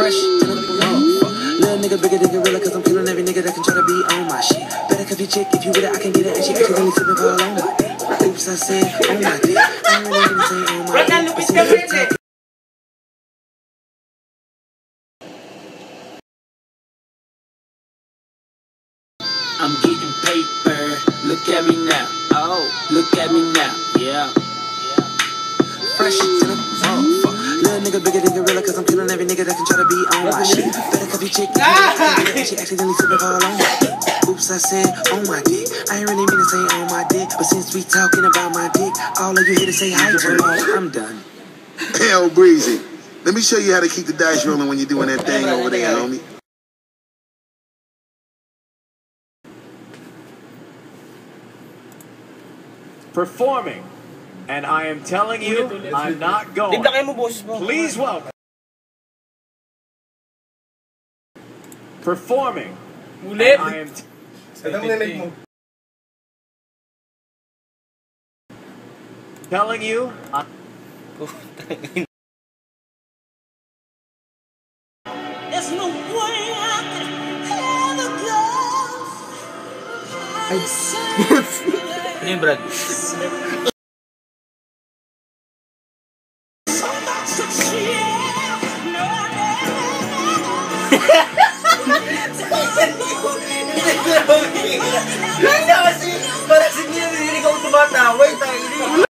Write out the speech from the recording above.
Fresh to the little nigga bigger than gorilla, cause I'm killing every nigga that can try to be on my shit. Better cuff your chick if you with it, I can get it, and she accidentally slipping all on my dick. Oops, I said on my dick. I'm really gonna say on my dick. I'm getting paper, look at me now, oh, look at me now, yeah. Fresh to the little nigga bigger than gorilla, cause I'm killing every nigga that can try to be on my shit. Better cuff your chick, and she accidentally slipping all on my dick. Oops, I said on my dick. I ain't really mean to say on my dick, but since we talking about my dick, all of you here to say hi to me. I'm done. Hey, old Breezy, let me show you how to keep the dice rolling when you're doing that thing over there, homie. Performing, and I am telling you, I'm not going. Please welcome. Performing, and I am telling you, There's no way I can ever go. Ini Brad. Parang sige, hindi ka tumatawa.